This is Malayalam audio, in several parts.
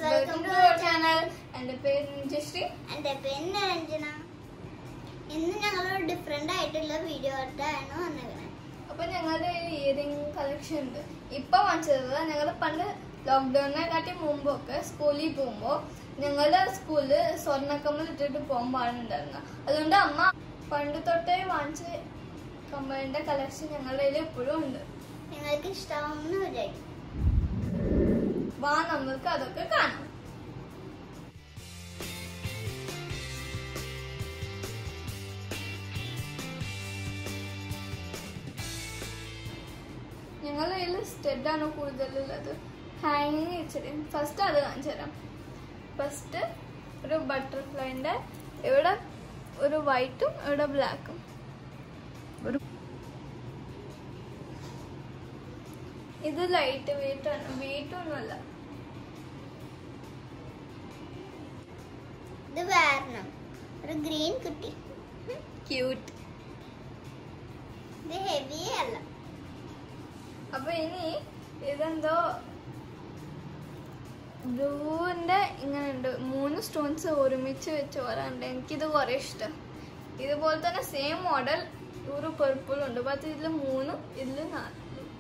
welcome to our channel. എൻ്റെ പേര് നിജശ്രീ. എൻ്റെ പേര് നിരഞ്ജന. ഇന്ന് ഞങ്ങൾ ഒരു ഡിഫറെന്റ് ആയിട്ടുള്ള വീഡിയോ ആയിട്ടാണ് വന്നിരിക്കുന്നത്. അപ്പോൾ ഞങ്ങളുടെ ഇയറിംഗ് കളക്ഷൻ ഉണ്ട്. ഇപ്പോൾ വാങ്ങിച്ചത് ഞങ്ങൾ പണ്ട് ലോക്ക്ഡൗണിനെ കാട്ടി മുമ്പൊക്കെ സ്കൂളിൽ പോകുമ്പോൾ ഞങ്ങളുടെ സ്കൂളിൽ സ്വർണ്ണക്കമ്മൽ ഇട്ടിട്ട് പോകാൻ പാടുണ്ടായിരുന്നു. അതുകൊണ്ട് അമ്മ പണ്ട് തൊട്ടേ വാങ്ങിച്ച കമ്മലിൻ്റെ കളക്ഷൻ ഞങ്ങളുടെ കയ്യിൽ എപ്പോഴും ഉണ്ട്. നിങ്ങൾക്ക് ഇഷ്ടമാവുമെന്ന് വിചാരിക്കും. വാ നമുക്ക് അതൊക്കെ കാണാം. ഞങ്ങളുടെ കയ്യിൽ സ്റ്റെഡാണ് കൂടുതലുള്ളത്. ഹാങ്ങിങ് ഇച്ചിരി ഫസ്റ്റ് അത് കാണിച്ചു തരാം. ഫസ്റ്റ് ഒരു ബട്ടർഫ്ലൈൻ്റെ ഇവിടെ ഒരു വൈറ്റും ഇവിടെ ബ്ലാക്കും. ഇത് ലൈറ്റ് വെയിറ്റ് ആണ്, വെയിറ്റ് ഒന്നുമല്ല. ഇത് വേറെ ഒരു ഗ്രീൻ കുട്ടി, ക്യൂട്ട്. ഇത് ഹെവി അല്ല. അപ്പൊ ഇനി ഇതെന്തോ ബ്ലൂവിന്റെ ഇങ്ങനെ ഉണ്ട്, 3 സ്റ്റോൺസ് ഒരുമിച്ച് വെച്ച് വരാണ്ട്. എനിക്കിത് കുറെ ഇഷ്ടം. ഇതുപോലെ തന്നെ സെയിം മോഡൽ ഒരു പർപ്പിളും ഉണ്ട്. പക്ഷെ ഇതിൽ 3 ഇതിൽ 4.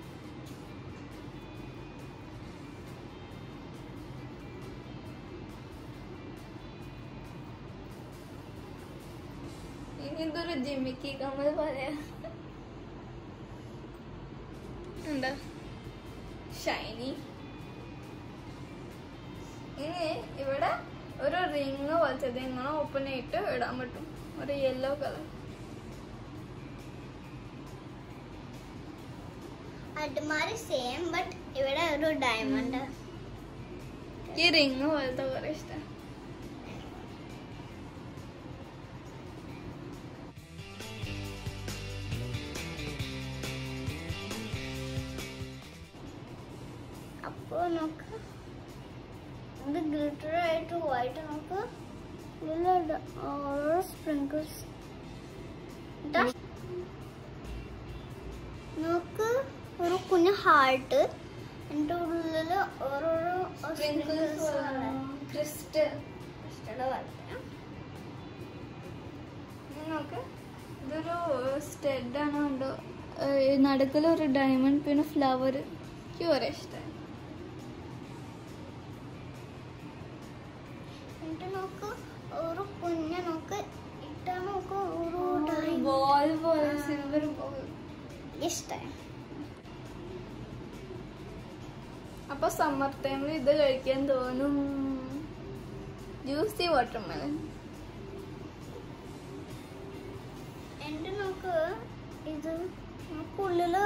ഇനി ഇതൊരു ജിമിക്കി കമ്മൽ പറയാ എന്താ ഷൈനി. ഇനി ഇവിടെ ഒരു റിങ് പോലത്തെ ഇങ്ങനെ ഓപ്പൺ ആയിട്ട് ഇടാൻ പറ്റും, ഒരു യെല്ലോ കളർ. അഡ്മാരി സെയിം, ബട്ട് ഇവിടെ ഒരു ഡയമണ്ട്. ഈ റിങ് പോലത്തെ കുറെ ഇഷ്ടം. അപ്പൊ നോക്ക്, ഇത് ഗ്ലിറ്റർ ആയിട്ട് വൈറ്റ്. നോക്ക്, ഓരോ സ്പ്രിങ്കിൾസ്. നോക്ക്, ഒരു കുഞ്ഞു ഹാർട്ട്. എൻ്റെ ഉള്ളില് ഓരോരോ സ്പ്രിങ്കിൾസ്. ക്രിസ്റ്റൽ പോലത്തെ. നോക്ക്, ഇതൊരു സ്റ്റെഡാണ്. ഉണ്ടോ നടുക്കിലൊരു ഡയമണ്ട്, പിന്നെ ഫ്ലവർ. എനിക്ക് കുറെ ഇഷ്ടമായി. നോക്ക്, ഒരു കുഞ്ഞ നോക്ക് ഇട്ടാ നോക്ക്, ഒരു ബോൾ പോലെ, സിൽവർ ബോൾ. ഇഷ്ടായി. അപ്പൊ സമ്മർ ടൈമിൽ ഇത് കഴിക്കാൻ തോന്നും. Juicy watermelon. എന്റെ നോക്ക്, ഇത് ഉള്ളില്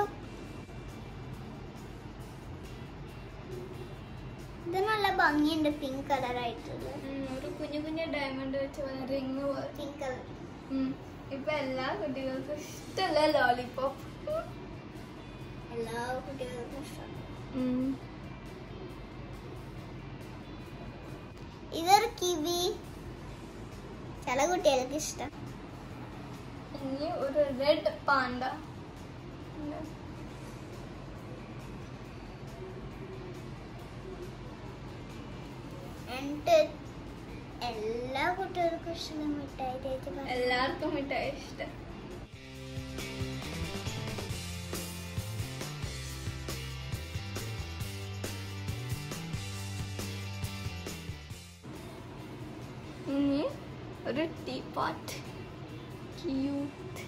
ഇത് നല്ല ഭംഗിയുണ്ട്, പിങ്ക് കളർ ആയിട്ടുള്ള. ഒരു കുഞ്ഞു കുഞ്ഞു ഡയമണ്ട് വെച്ച് റിങ് പോലെ പിങ്ക് കളർ. ഇപ്പൊ എല്ലാ കുട്ടികൾക്കും ഇഷ്ടമല്ല ലോലിപോപ്പ്. എല്ലാ കുട്ടികൾക്കും ഇഷ്ടം. ഇതൊരു കിവി, ചില കുട്ടികൾക്ക് ഇഷ്ടം. ഇനി ഒരു റെഡ് പാണ്ട. എന്നിട്ട് എല്ലാ കുട്ടികൾക്കും ഇഷ്ടം മിഠായി. എല്ലാവർക്കും മിഠായി ഇഷ്ടം. ഇനി ഒരു ടീപോട്ട്, ക്യൂട്ട്.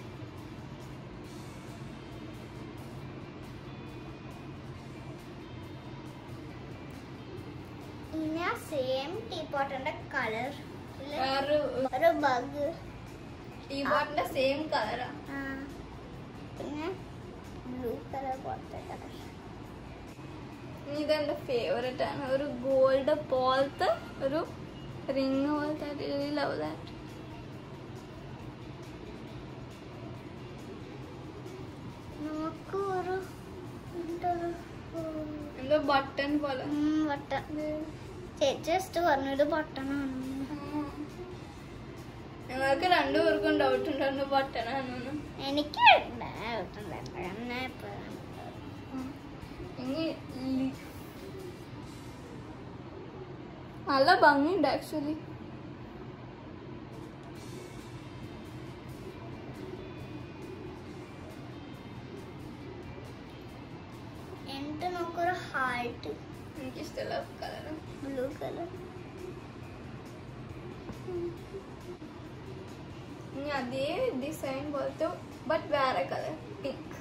ഇനി ആ സെയിം ടീപോട്ടിന്റെ കളർ ഒരു ബഗ്. ടീപോട്ടിന്റെ സെയിം കളറാ. പിന്നെ ബ്ലൂ കളർ പോലത്തെ കളർ. ഇതെന്റെ ഫേവറേറ്റ് ആണ്. ഒരു ഗോൾഡ് പോലത്തെ ഒരു റിങ് പോലത്തെ. Really love that. നമുക്ക് ഒരു എന്തോ ബട്ടൺ പോലെ. ബട്ടൺ. ജസ്റ്റ് പറഞ്ഞൊരു ബട്ടണാണ്. ഞങ്ങൾക്ക് രണ്ടുപേർക്കും ഡൗട്ട് ഉണ്ടായിരുന്നു ബട്ടണാണെന്ന്. എനിക്ക് ഇനി നല്ല ഭംഗിയുണ്ട് ആക്ച്വലി. എന്നിട്ട് നമുക്കൊരു ഹാർട്ട്, എനിക്കിഷ്ടമുള്ള കളർ ബ്ലൂ കളർ. ഇനി അതേ ഡിസൈൻ പോലത്തെ ബട്ട് വേറെ കളർ പിങ്ക്.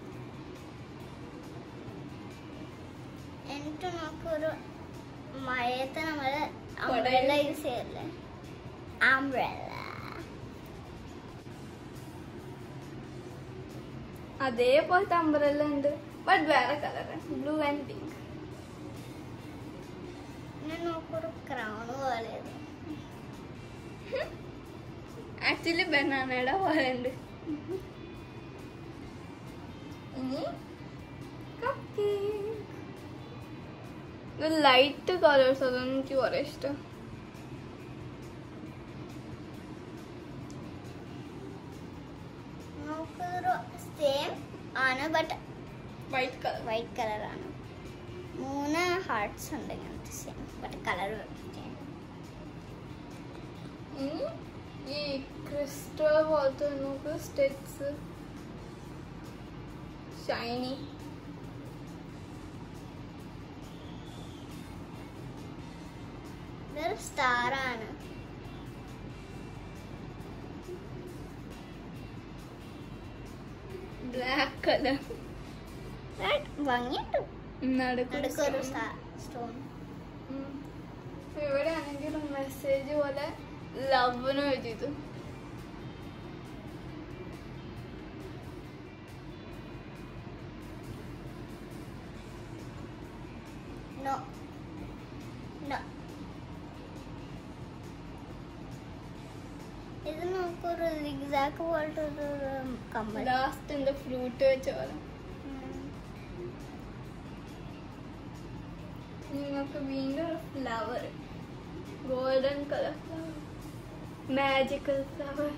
എന്നിട്ട് നമുക്കൊരു മഴയത്ത് നമ്മള് കൊട അംബ്രല്ല യൂസ് ചെയ്യല്ലേ, അംബ്രല്ല. അതേപോലത്തെ അംബ്രല്ല ഉണ്ട് ബട്ട് വേറെ കളർ ബ്ലൂ ആൻഡ് പിങ്ക്. പിന്നെ നമുക്കൊരു ക്രൗൺ പോലെ. ആക്ച്വലി ബനാനയുടെ പോലെ ഉണ്ട്. ഇനി ലൈറ്റ് കളേഴ്സ് അതൊന്നും എനിക്ക് കുറെ ഇഷ്ടം. നമുക്കൊരു സെയിം ആണ് ബട്ട് വൈറ്റ് കളർ. വൈറ്റ് കളറാണ്. 3 ഹാർട്ട്സ് ഉണ്ട് ഇങ്ങനത്തെ സെയിം ബട്ട് കളർ. ഇനി ഈ ക്രിസ്റ്റൽ പോലത്തെ നോക്ക് സ്റ്റെറ്റ്സ് ഷൈനി. ഇതൊരു സ്റ്റാർ ആണ്. ബ്ലാക്ക് കളർ ഭംഗിയുണ്ട്. നടുക്കൊരു നടുക്കൊരു സ്റ്റോൺ. ഇവിടെ ആണെങ്കിൽ മെസ്സേജ് പോലെ ലവ്ന് എഴുതിയത്. No no. ഇത് നമുക്കൊരു സിഗ്സാഗ് പോലത്തെ ഒരു കമ്മൽ. ലാസ്റ്റ് എന്താ ഫ്രൂട്ട് വെച്ച പോലെ. നിങ്ങൾക്ക് വീണ്ടും ഒരു flower, golden colour flower, magical flower.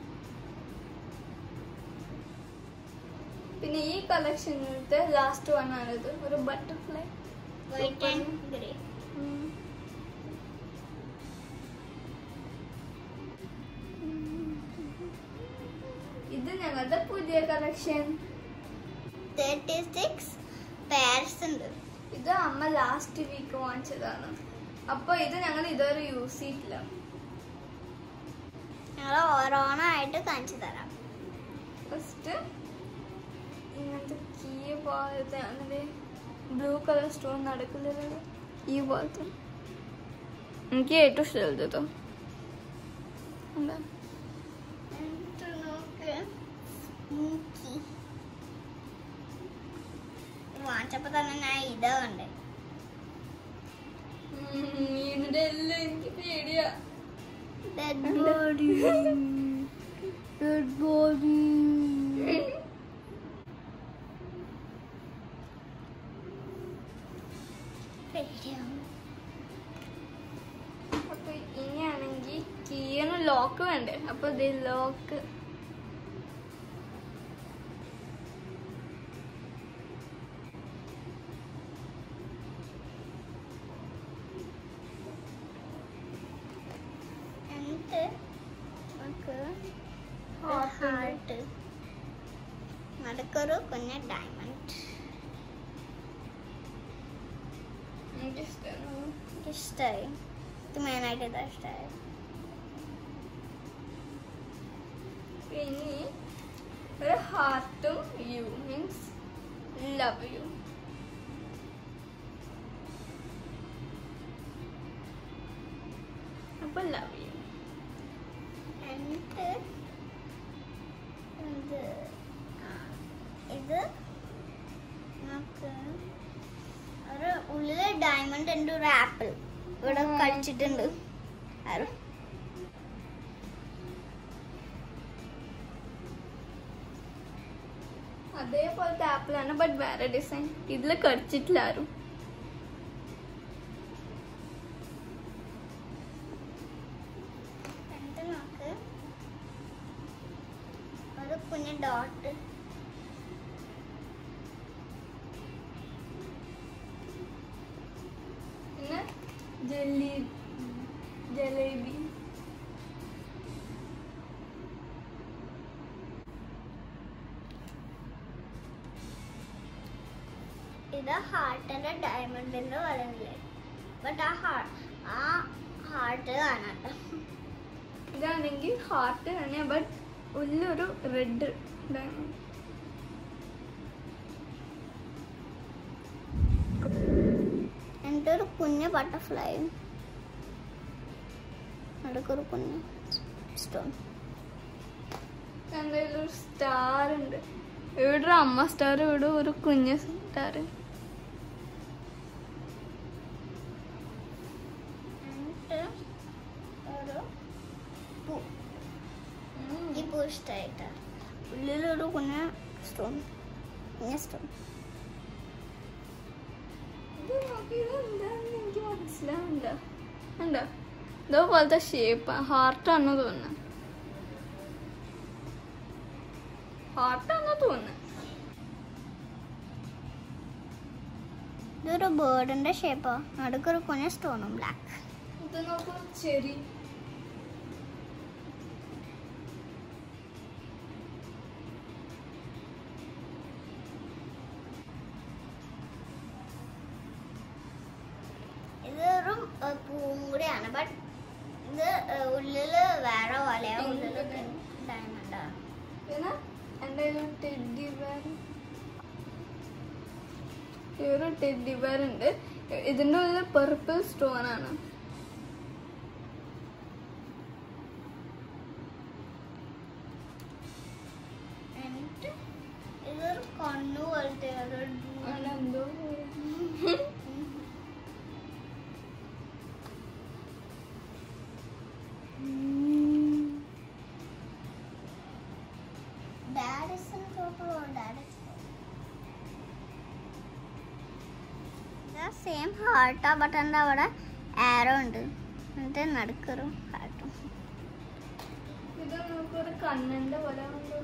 പിന്നെ ഈ കളക്ഷനിലത്തെ ലാസ്റ്റ് വൺ ആണിത്, ഒരു ബട്ടർഫ്ലൈ. White and grey. ഇത് ഞങ്ങളുടെ പുതിയ കളക്ഷൻ. 36 പെയർസ് ഉണ്ട്. ഇത് അമ്മ ലാസ്റ്റ് വീക്ക് വാങ്ങിച്ചതാണ്. അപ്പൊ ഇത് ഞങ്ങൾ ഇതുവരെ യൂസ് ചെയ്തിട്ടില്ല. ഞങ്ങൾ ഓരോന്നായിട്ട് കാണിച്ചു തരാം. ഫസ്റ്റ് ഇങ്ങനത്തെ കീ പോലത്തെ അങ്ങനെ ബ്ലൂ കളർ സ്റ്റോൺ നടക്കുന്നത് ഈ പോലത്തെ എനിക്ക് ഏറ്റവും ഇഷ്ടമുള്ളത് കേട്ടോ. എന്താ എന്നിട്ട് നോക്ക് മൂക്കി. വാങ്ങിച്ചപ്പോ തന്നെ ഞാൻ ഇതാ കണ്ടേ. ഇതിന്റെ എല്ലാം എനിക്ക് പേടിയാ. Dead body. Dead body. അപ്പൊ ഇനിയാണെങ്കിൽ കീന് ലോക്ക് വേണ്ടേ, അപ്പൊ ഇത് ലോക്ക്. എന്നിട്ട് നമുക്ക് ഹാർട്ട്, നടുക്കൊരു കുഞ്ഞ ഡയമണ്ട്. ഇഷ്ടമായി. ഇത് മെയിനായിട്ട് ഇതാ ഇഷ്ടമായി. ഇനി ഒരു ഹാർട്ടും യു മീൻസ് ലവ് യു. അപ്പൊ ലവ് യു. എന്നിട്ട് ഇത് നമുക്ക് ഒരു ഉള്ളില് ഡയമണ്ട് ഉണ്ട്, ഒരു ആപ്പിൾ ഇവിടെ കളിച്ചിട്ടുണ്ട്. അതേപോലത്തെ ആപ്പിൾ ആണ് ബട്ട് വേറെ ഡിസൈൻ. ഇതില് കടിച്ചിട്ടില്ല ആരും. എന്നിട്ട് നമുക്ക് ഒരു കുഞ്ഞ് ഡോട്ട്. പിന്നെ ജെല്ലി ഇത് ഹാർട്ടിന്റെ ഡയമണ്ടിന്റെ വളവില്ലേ, ബട്ട് ആ ഹാർട്ട് കാണാട്ടോ. ഇതാണെങ്കിൽ ഹാർട്ട് തന്നെ, ബട്ട് ഉള്ളൊരു റെഡ് ഡയമണ്ട്. എന്നിട്ട് ഒരു കുഞ്ഞ് ബട്ടർഫ്ലൈയും നടുക്കൊരു കുഞ്ഞ് സ്റ്റോൺ. എന്തായാലും ഒരു സ്റ്റാർ ഉണ്ട്. ഇവിടെ ഒരു അമ്മ സ്റ്റാർ, ഇവിടെ ഒരു കുഞ്ഞ് സ്റ്റാർ. എന്നിട്ട് ഒരു പൂ. ഈ പൂ ഇഷ്ടമായിട്ടാ. ഉള്ളിലൊരു കുഞ്ഞ് സ്റ്റോൺ. ഇത് നോക്കി, ഇതെന്താണെന്ന് എനിക്ക് മനസ്സിലാവുന്നില്ല. ഉണ്ടോ ഇതേപോലത്തെ ഷേപ്പ് ഹാർട്ടാണെന്ന് തോന്നുന്നു. ഇതൊരു ബേർഡിന്റെ ഷേപ്പാ. നടുക്കൊരു കുഞ്ഞ് സ്റ്റോണും ബ്ലാക്ക്. ഇത് നോക്കൂ, ചെറി. ഇതൊരു പൂവും കൂടിയാണ്, ബട്ട് ഇത് ഉള്ളില് വേറെ പോലെയാ. ഉള്ളില് ഡയമണ്ടാ. പിന്നെ എൻ്റെ ടെഡ്ഡി ബെയർ, ഒരു ടെഡ്ഡി ബെയർ ഉണ്ട്. ഇതിൻ്റെ ഉള്ളിൽ പർപ്പിൾ സ്റ്റോൺ ആണ്. എന്നിട്ട് ഇതൊരു കണ്ണു പോലത്തെ എന്തോ സെയിം ഹാർട്ടാ, ബട്ട് എന്താ അവിടെ ആരോ ഉണ്ട്. എന്നിട്ട് നടുക്കൊരു ഹാർട്ടും. ഇത് നമുക്കൊരു കണ്ണിന്റെ പോലെ ഉണ്ട്.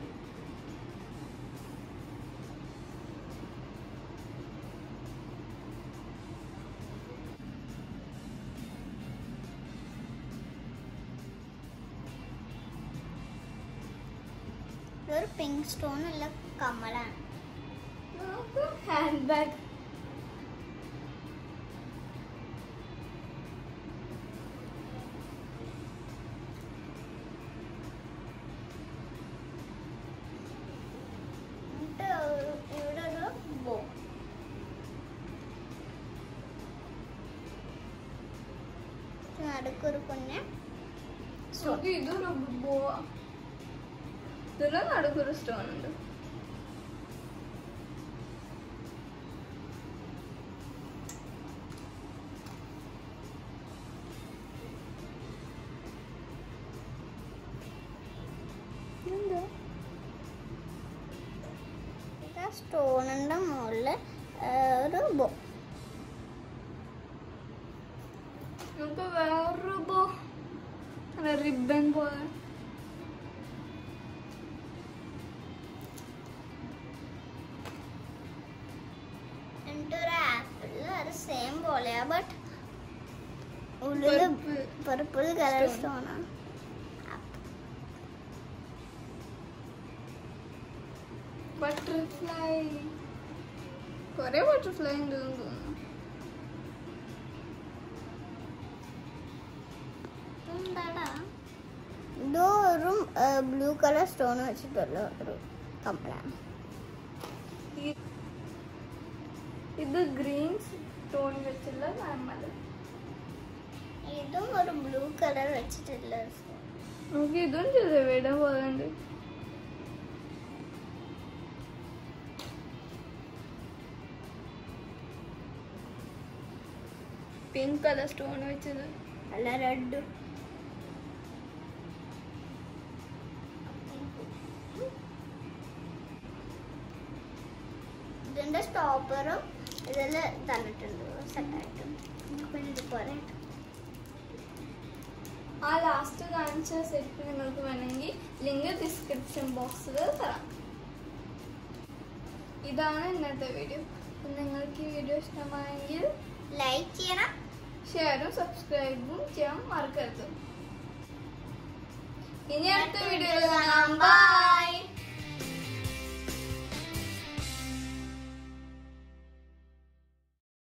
ഇതൊരു പിങ്ക് സ്റ്റോൺ ഉള്ള കമ്മലാണ്. Hand bag. ഇവിടെ ഒരു ബോ. നടുക്കൊരു കുഞ്ഞ് ഇതൊരു ബോവാ. ഇതിലെ നടുക്കൊരു സ്റ്റോൺ ഉണ്ട്. സ്റ്റോണിന്റെ മുകളില് ഒരു ബോ. നമുക്ക് വേറൊരു ബോ, റിബൺ പോലെ. എന്നിട്ട് ഒരു ആപ്പിള്, അത് സെയിം പോലെയാ, ബട്ട് ഉള്ളില് പർപ്പിൾ കളർ സ്റ്റോണാണ്. ബട്ടർഫ്ലൈ, കൊറേ ബട്ടർഫ്ലൈ ഉണ്ടെന്ന് തോന്നുന്നു. ഇത് ഒരു ബ്ലൂ കളർ സ്റ്റോൺ വെച്ചിട്ടുള്ള ഒരു കമ്മലാണ്. ഇത് ഗ്രീൻ സ്റ്റോൺ വെച്ചുള്ള കമ്മൽ. ഇതും ഒരു ബ്ലൂ കളർ വെച്ചിട്ടുള്ള നമുക്ക് ഇതും ചെറുവിടെ പോലുണ്ട്. പിങ്ക് കളർ സ്റ്റോൺ വെച്ചത് അല്ല, റെഡ്. ഇതിന്റെ സ്റ്റോപ്പറും ഇതിൽ തന്നിട്ടുണ്ട് സെറ്റായിട്ട്. പിന്നെ ഇതുപോലെ ആ ലാസ്റ്റ് കാണിച്ച സെറ്റ് നിങ്ങൾക്ക് വേണമെങ്കിൽ ലിങ്ക് ഡിസ്ക്രിപ്ഷൻ ബോക്സിൽ തരാം. ഇതാണ് ഇന്നത്തെ വീഡിയോ. നിങ്ങൾക്ക് ഈ വീഡിയോ ഇഷ്ടമായെങ്കിൽ ലൈക്ക് ചെയ്യണം, ഷെയറും സബ്സ്ക്രൈബും ചെയ്യാൻ മറക്കരുത്. ഇനി അടുത്ത വീഡിയോയിൽ കാണാം. ബൈ.